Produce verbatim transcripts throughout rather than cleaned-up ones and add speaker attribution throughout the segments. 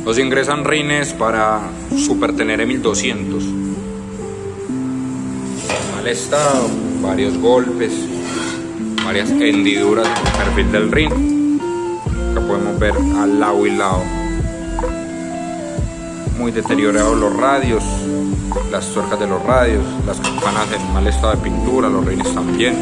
Speaker 1: Nos ingresan rines para Super Tenere mil doscientos. Mal estado, varios golpes, varias hendiduras en el perfil del rin. Acá podemos ver al lado y lado. Muy deteriorados los radios, las tuercas de los radios, las campanas en mal estado de pintura, los rines también.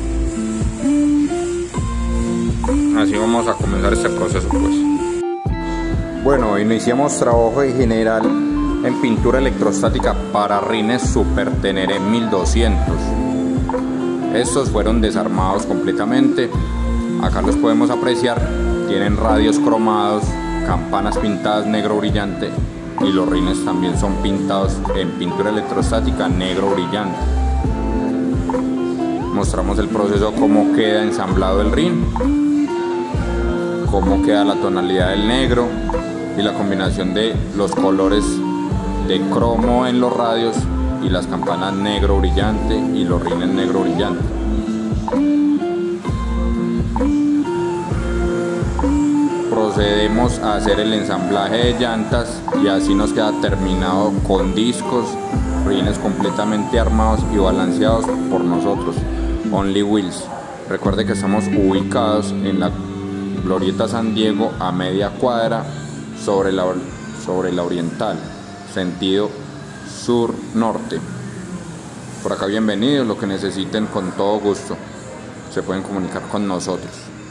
Speaker 1: Así vamos a comenzar este proceso pues. Bueno, iniciamos trabajo en general en pintura electrostática para rines Super Tenere mil doscientos. Estos fueron desarmados completamente. Acá los podemos apreciar. Tienen radios cromados, campanas pintadas negro brillante y los rines también son pintados en pintura electrostática negro brillante. Mostramos el proceso, cómo queda ensamblado el rin, cómo queda la tonalidad del negro y la combinación de los colores de cromo en los radios y las campanas negro brillante y los rines negro brillante. Procedemos a hacer el ensamblaje de llantas y así nos queda terminado con discos, rines completamente armados y balanceados por nosotros, Only Wheels. Recuerde que estamos ubicados en la Glorieta San Diego a media cuadra sobre la, sobre la Oriental, sentido sur-norte. Por acá bienvenidos, lo que necesiten con todo gusto se pueden comunicar con nosotros.